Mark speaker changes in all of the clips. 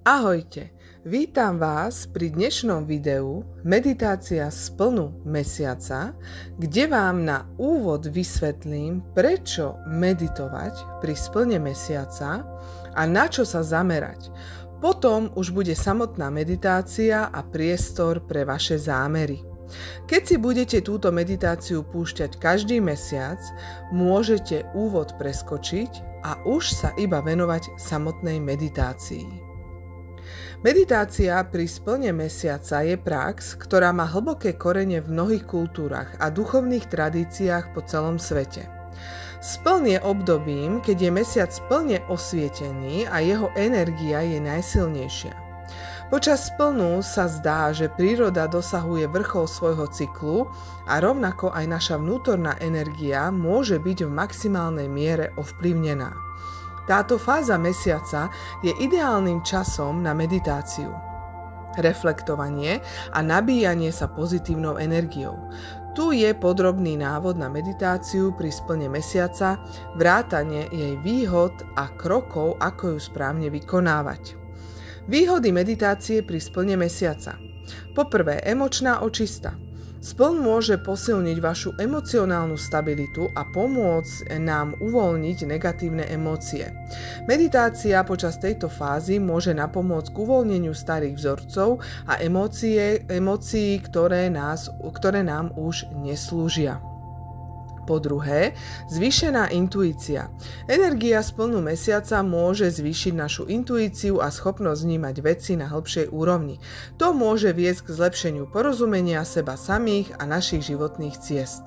Speaker 1: Ahojte, vítam vás pri dnešnom videu Meditácia splnu mesiaca, kde vám na úvod vysvetlím, prečo meditovať pri splne mesiaca a na čo sa zamerať. Potom už bude samotná meditácia a priestor pre vaše zámery. Keď si budete túto meditáciu púšťať každý mesiac, môžete úvod preskočiť a už sa iba venovať samotnej meditácii. Meditácia pri splne mesiaca je prax, ktorá má hlboké korene v mnohých kultúrach a duchovných tradíciách po celom svete. Spln je obdobím, keď je mesiac plne osvietený a jeho energia je najsilnejšia. Počas splnu sa zdá, že príroda dosahuje vrchol svojho cyklu a rovnako aj naša vnútorná energia môže byť v maximálnej miere ovplyvnená. Táto fáza mesiaca je ideálnym časom na meditáciu, reflektovanie a nabíjanie sa pozitívnou energiou. Tu je podrobný návod na meditáciu pri splne mesiaca, vrátane jej výhod a krokov, ako ju správne vykonávať. Výhody meditácie pri splne mesiaca. Poprvé, emočná očista. Spln môže posilniť vašu emocionálnu stabilitu a pomôcť nám uvoľniť negatívne emócie. Meditácia počas tejto fázy môže napomôcť k uvoľneniu starých vzorcov a emócií, ktoré nám už neslúžia. Po druhé, zvýšená intuícia. Energia splnu mesiaca môže zvýšiť našu intuíciu a schopnosť vnímať veci na hĺbšej úrovni. To môže viesť k zlepšeniu porozumenia seba samých a našich životných ciest.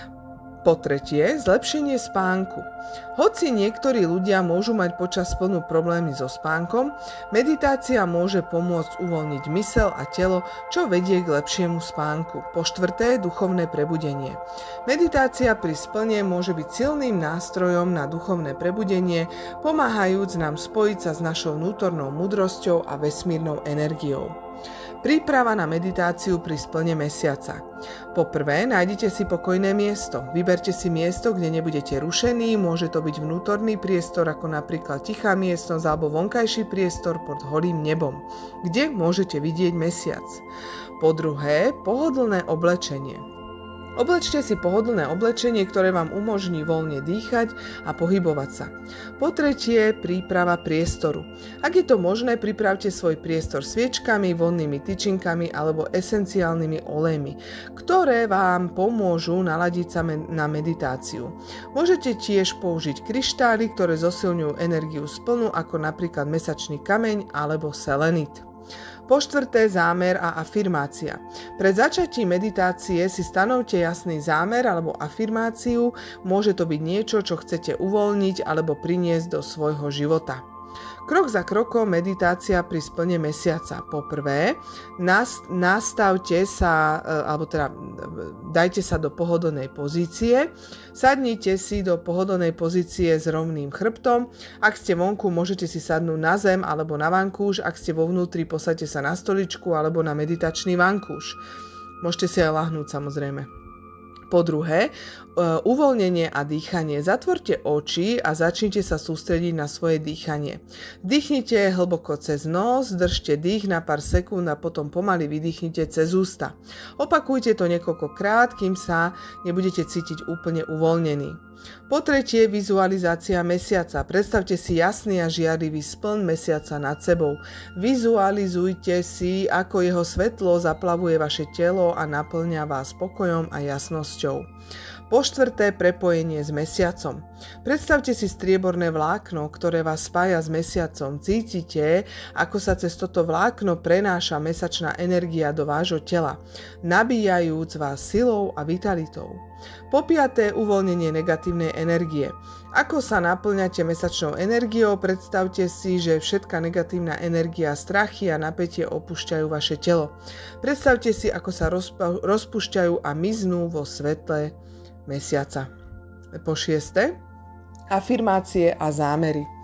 Speaker 1: Po tretie, zlepšenie spánku. Hoci niektorí ľudia môžu mať počas splnu problémy so spánkom, meditácia môže pomôcť uvoľniť myseľ a telo, čo vedie k lepšiemu spánku. Po štvrté, duchovné prebudenie. Meditácia pri splne môže byť silným nástrojom na duchovné prebudenie, pomáhajúc nám spojiť sa s našou vnútornou múdrosťou a vesmírnou energiou. Príprava na meditáciu pri splne mesiaca. Poprvé, nájdite si pokojné miesto. Vyberte si miesto, kde nebudete rušení, môže to byť vnútorný priestor, ako napríklad tichá miestnosť alebo vonkajší priestor pod holým nebom, kde môžete vidieť mesiac. Po druhé, pohodlné oblečenie. Oblečte si pohodlné oblečenie, ktoré vám umožní voľne dýchať a pohybovať sa. Po tretie, príprava priestoru. Ak je to možné, pripravte svoj priestor sviečkami, vonnými tyčinkami alebo esenciálnymi olejmi, ktoré vám pomôžu naladiť sa na meditáciu. Môžete tiež použiť kryštály, ktoré zosilňujú energiu splnu, ako napríklad mesačný kameň alebo selenit. Po štvrté, zámer a afirmácia. Pred začatím meditácie si stanovte jasný zámer alebo afirmáciu, môže to byť niečo, čo chcete uvoľniť alebo priniesť do svojho života. Krok za krokom meditácia pri splne mesiaca. Poprvé, nastavte sa, dajte sa do pohodlnej pozície, sadnite si do pohodlnej pozície s rovným chrbtom. Ak ste vonku, môžete si sadnúť na zem alebo na vankúš, ak ste vo vnútri, posaďte sa na stoličku alebo na meditačný vankúš. Môžete si aj ľahnúť, samozrejme. Po druhé, uvoľnenie a dýchanie. Zatvorte oči a začnite sa sústrediť na svoje dýchanie. Dýchnite hlboko cez nos, držte dých na pár sekúnd a potom pomaly vydýchnite cez ústa. Opakujte to niekoľkokrát, kým sa nebudete cítiť úplne uvoľnení. Po tretie, vizualizácia mesiaca. Predstavte si jasný a žiarivý spln mesiaca nad sebou. Vizualizujte si, ako jeho svetlo zaplavuje vaše telo a naplňa vás pokojom a jasnosťou. Po štvrté, prepojenie s mesiacom. Predstavte si strieborné vlákno, ktoré vás spája s mesiacom. Cítite, ako sa cez toto vlákno prenáša mesačná energia do vášho tela, nabíjajúc vás silou a vitalitou. Po piaté, uvoľnenie negatívnej energie. Ako sa naplňate mesačnou energiou, predstavte si, že všetká negatívna energia, strachy a napätie opúšťajú vaše telo. Predstavte si, ako sa rozpúšťajú a miznú vo svetle mesiaca. Po šieste, afirmácie a zámery.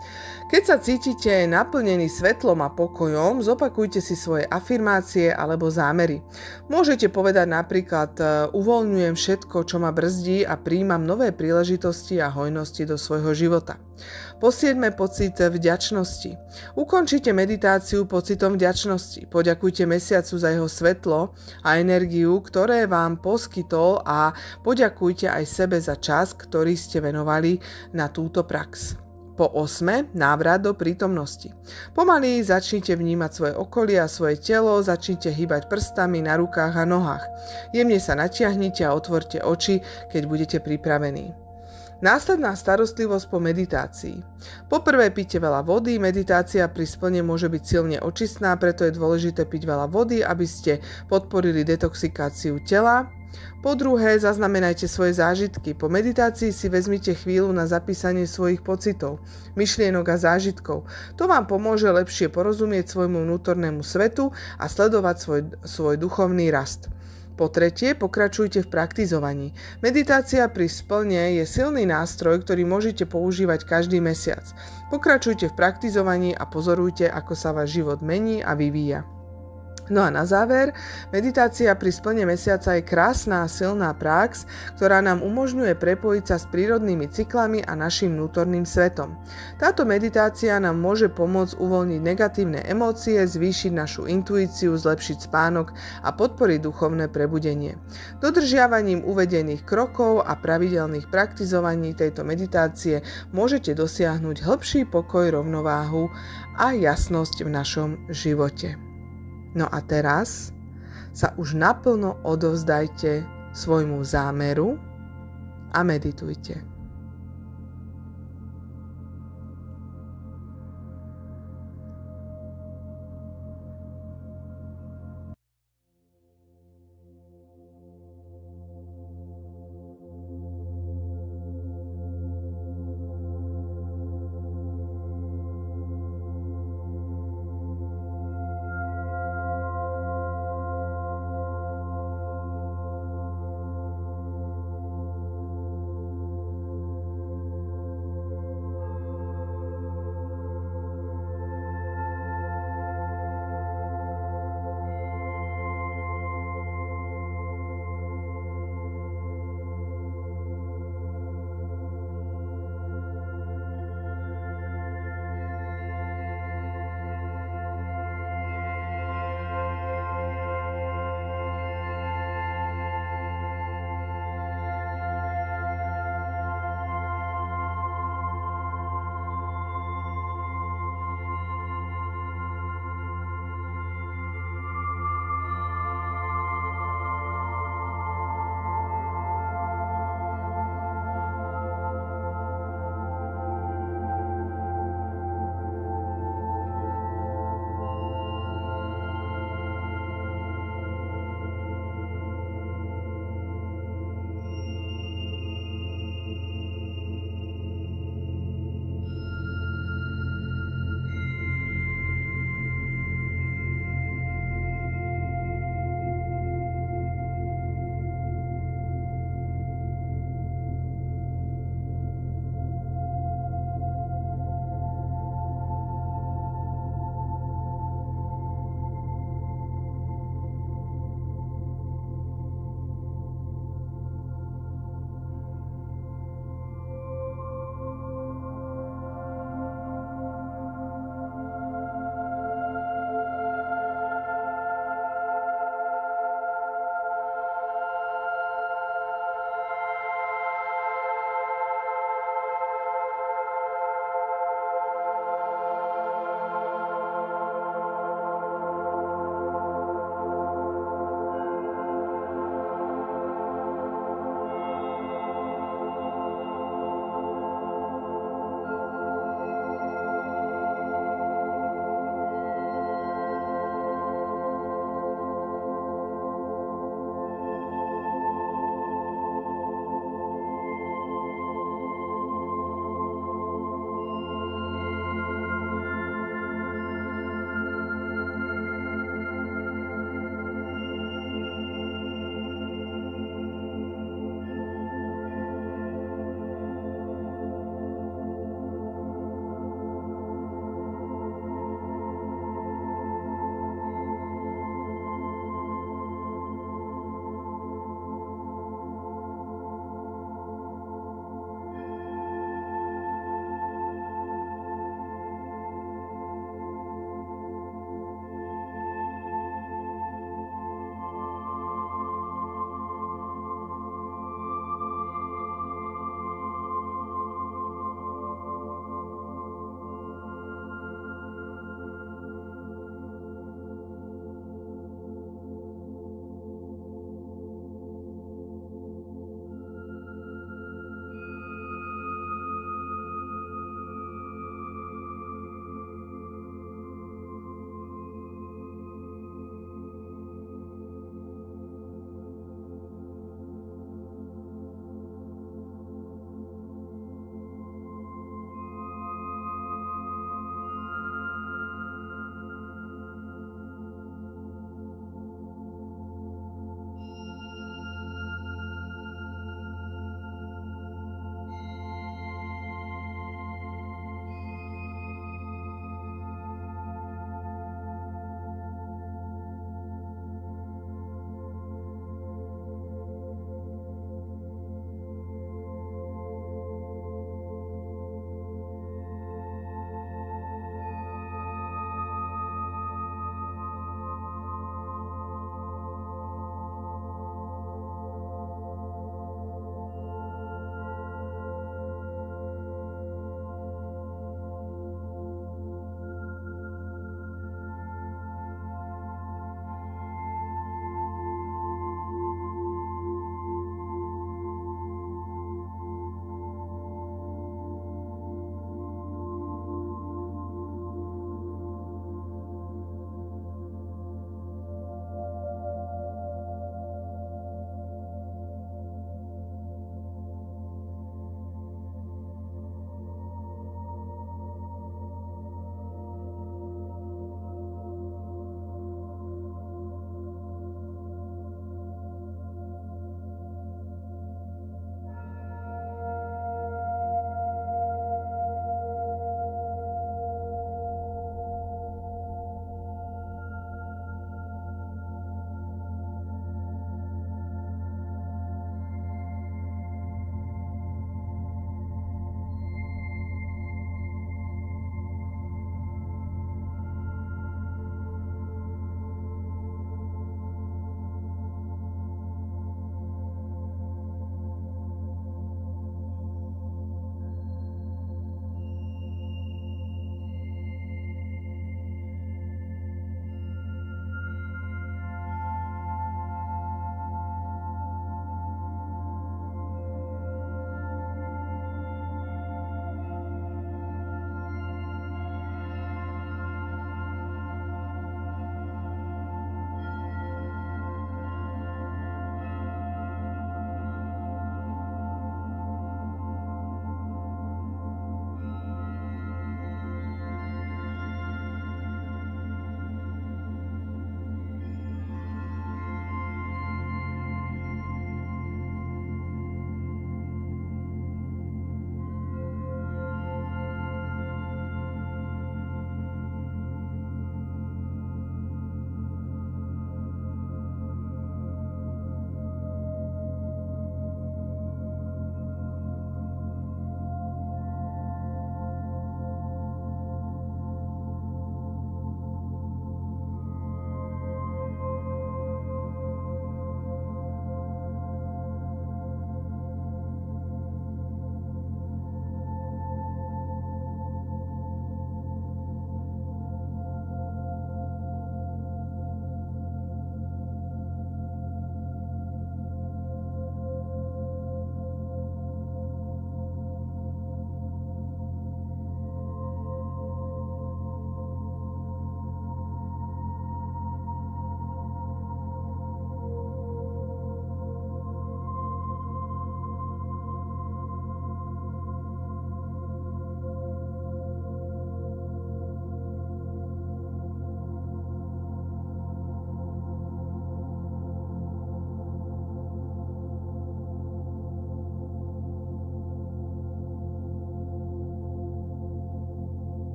Speaker 1: Keď sa cítite naplnený svetlom a pokojom, zopakujte si svoje afirmácie alebo zámery. Môžete povedať napríklad: uvoľňujem všetko, čo ma brzdí a prijímam nové príležitosti a hojnosti do svojho života. Po 7. pocit vďačnosti. Ukončite meditáciu pocitom vďačnosti. Poďakujte mesiacu za jeho svetlo a energiu, ktoré vám poskytol, a poďakujte aj sebe za čas, ktorý ste venovali na túto prax. Po 8. návrat do prítomnosti. Pomaly začnite vnímať svoje okolie a svoje telo, začnite hýbať prstami na rukách a nohách. Jemne sa natiahnite a otvorte oči, keď budete pripravení. Následná starostlivosť po meditácii. Poprvé, pite veľa vody. Meditácia pri splne môže byť silne očistná, preto je dôležité piť veľa vody, aby ste podporili detoxikáciu tela. Po druhé, zaznamenajte svoje zážitky. Po meditácii si vezmite chvíľu na zapísanie svojich pocitov, myšlienok a zážitkov. To vám pomôže lepšie porozumieť svojmu vnútornému svetu a sledovať svoj duchovný rast. Po tretie, pokračujte v praktizovaní. Meditácia pri splne je silný nástroj, ktorý môžete používať každý mesiac. Pokračujte v praktizovaní a pozorujte, ako sa váš život mení a vyvíja. No a na záver, meditácia pri splne mesiaca je krásna a silná prax, ktorá nám umožňuje prepojiť sa s prírodnými cyklami a našim vnútorným svetom. Táto meditácia nám môže pomôcť uvoľniť negatívne emócie, zvýšiť našu intuíciu, zlepšiť spánok a podporiť duchovné prebudenie. Dodržiavaním uvedených krokov a pravidelných praktizovaní tejto meditácie môžete dosiahnuť hĺbší pokoj, rovnováhu a jasnosť v našom živote. No a teraz sa už naplno odovzdajte svojmu zámeru a meditujte.